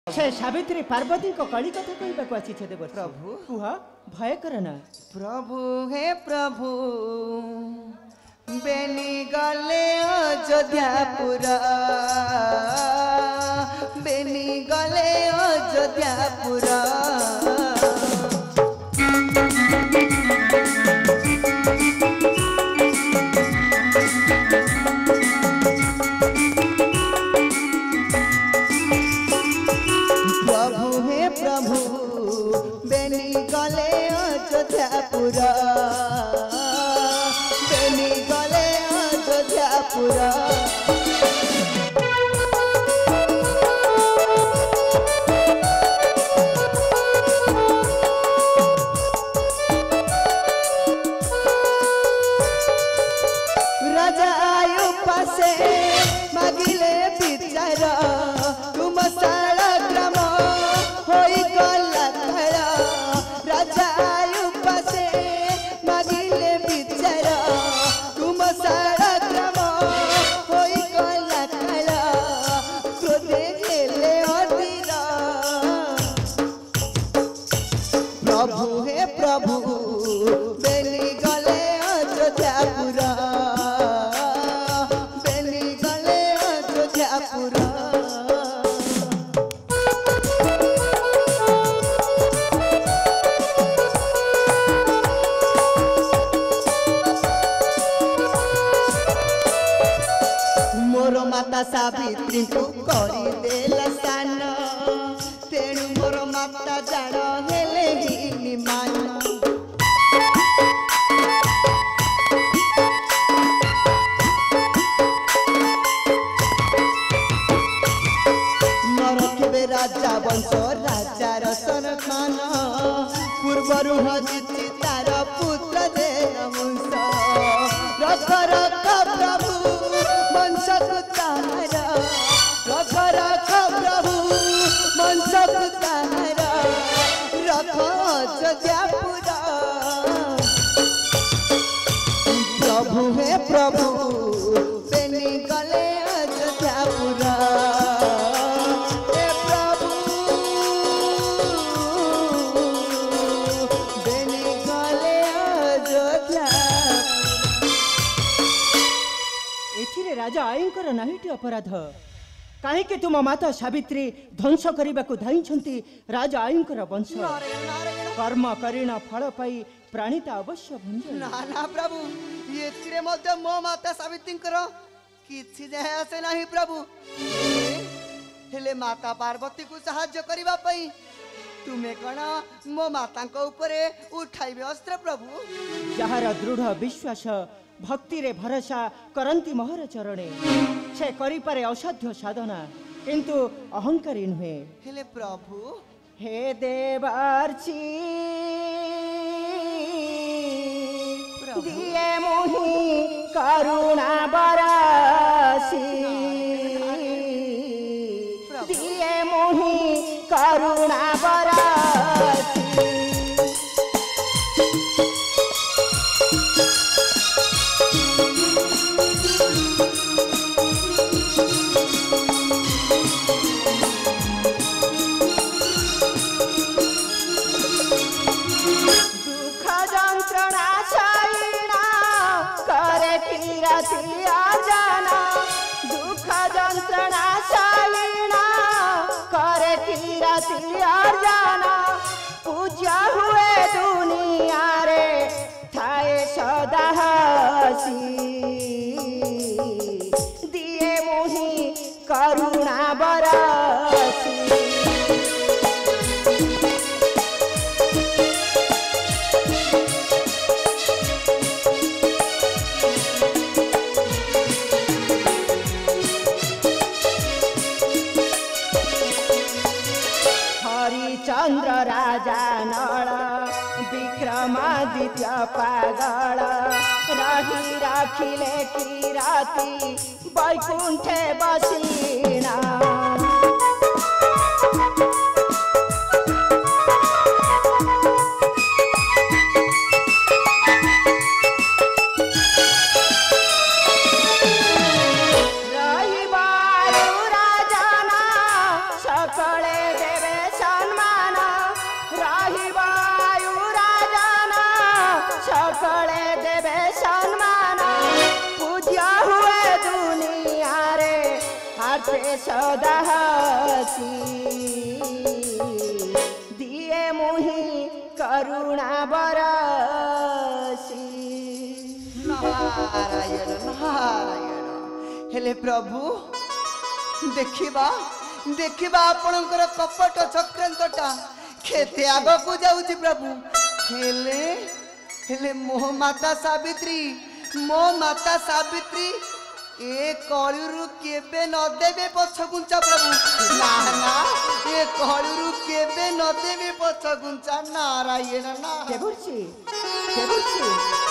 छे सावित्री पार्वती को कली कथा कहबा को आछि छे देव प्रभु कुह भय करना। प्रभु हे प्रभु बेनी गले अयोध्यापुर बेनी गले अयोध्यापुर सावित्री को करी देला सान तेणु मोर माता जान हेले ही मान नरखे राजा वंश राजा रसन खान पूर्वरु हजिति तार पुत्र देव वंश रख रख प्रभु वंश रख रख प्रभु वंश रख अयोध्यापुर प्रभु हे प्रभु बेनी गले अयोध्यापुर हे प्रभु बेनी गले अयोध्या। एथिरे राजा आईंकर नाहीटी अपराध कहीं तुम माता सावित्री ध्वंस करने को धाई राजा आईंकर वंश कर्म करीण फल पाई प्राणीता अवश्य भंज ना ना प्रभु ये मो माता सावित्री किछि जाय आसे नाही प्रभु हेले माता पार्वती को सहाय्य करबा पई तुमे कण मो माता को ऊपरे उठाइबे अस्त्र प्रभु जहार दृढ़ विश्वास भक्ति रे भरोसा करंती मोहर चरणे से करि पारे असाध्य साधना किंतु अहंकारी नुहे हेले प्रभु हे देवार्ची दिए मोहि करुणा बरासी दिए मोहि करुणा बरासी जाना दुख जंत्रणा शालीना करे किरतिया जाना पूजा हुए दुनिया रे थाए सदा हसी दिए मोहि करुणा बरसी चंद्र राजा नल विक्रमादित्य पागल रही राखिले किराती बैकुंठे बसीना रही बारू राजाना सकले से सदा हसी दिए मुहि करुणा बरसी। नारायण नारायण हेले प्रभु देखिबा देखिबा आपणकर कपट चक्रांतटा केते आगकू जाउची प्रभु। हेले हेले मो माता सावित्री ए कलिरु केबे न देबे पछगुंचा प्रभु। ना ना ए कलिरु केबे न देबे पछगुंचा। नारायण ना के बुझी